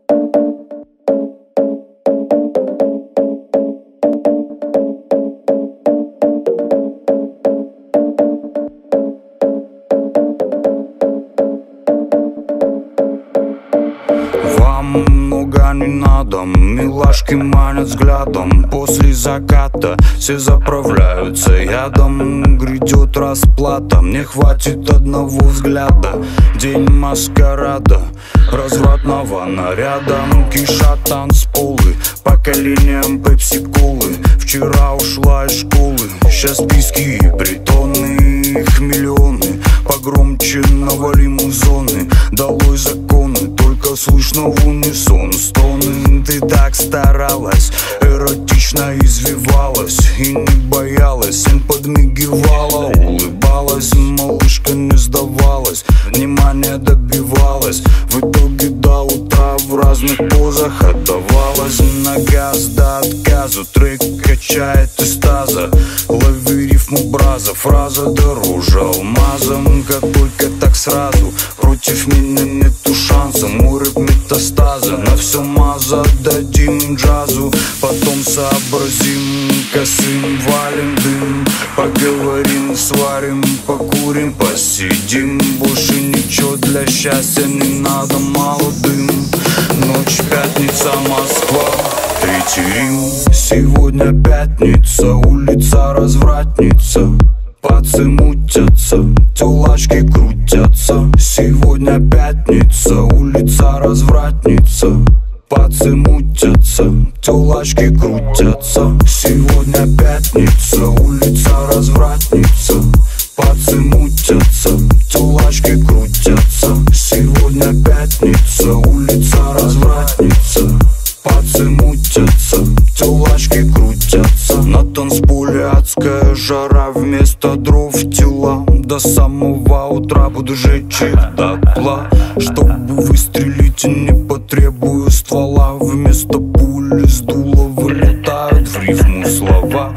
Много не надо, милашки манят взглядом. После заката все заправляются ядом. Грядет расплата, мне хватит одного взгляда. День маскарада, развратного наряда. Кишат танцполы, поколением пепси-колы. Вчера ушла из школы, сейчас списки и притоны. Их миллионы, погромче навали музоны. Долой законы, только слышно в унисон стоны. Ты так старалась, эротично извивалась и не боялась, им подмигивала, улыбалась. Малышка не сдавалась, внимание добивалась. В итоге до утра в разных позах отдавалась. На газ до отказа, трек качает из таза. Лови рифму браза, фраза дороже алмазом. Как только так сразу, против меня нету шанса. Мой рэп метастазы, на все маза дадим джазу. Потом сообразим, косым валим дым. Поговорим, сварим, покурим, посидим. Больше ничего для счастья не надо, мало дым. Ночь, пятница, Москва, третий Рим. Сегодня пятница, улица развратница. Пацы мутятся, тёлачки крутятся. Сегодня пятница, улица развратница. Пацы мутятся, тёлачки крутятся. Сегодня пятница, улица развратница. Пацы мутятся, тёлачки крутятся. Сегодня пятница, улица развратница. Пацы мутятся, тёлачки крутятся. На танцполе адская жара, вместо дров тела. До самого утра буду жечь их дотла. Чтобы выстрелить, не потребую ствола. Вместо пули с дула вылетают в рифму слова.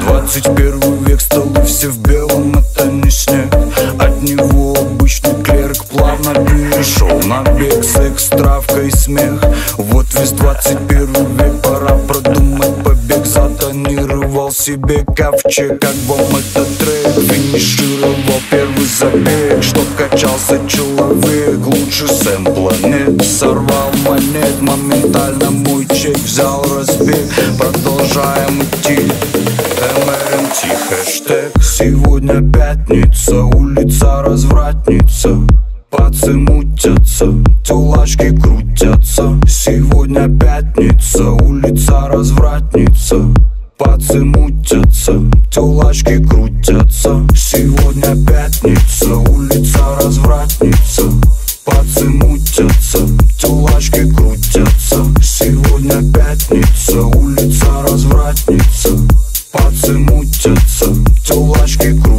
21 век, столы все в белом, это не снег. От него обычный клерк плавно перешел на бег. Секс, травка и смех, вот весь 21 век. Пора продумать побег, затонировал себе ковчег. Как вам этот трек? Финишировал первый забег. Чтоб качался человек, лучше сэмпла нет. Сорвал монет, моментально мой чек взял разбег. Продолжаем идти, МРМТ хэштег. Сегодня пятница, улица развратница. Пацы мутятся, тёлачки крутятся. Сегодня пятница, улица развратница. Пацы мутятся, тёлачки крутятся. Сегодня пятница, улица развратница. Пацы мутятся, тёлачки крутятся. Сегодня пятница, улица развратница. Пацы мутятся, тёлачки крутятся.